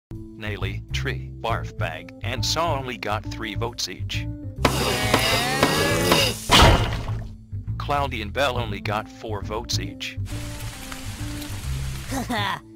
Naily, Tree, Barf Bag, and Saw only got 3 votes each. Cloudy and Belle only got 4 votes each.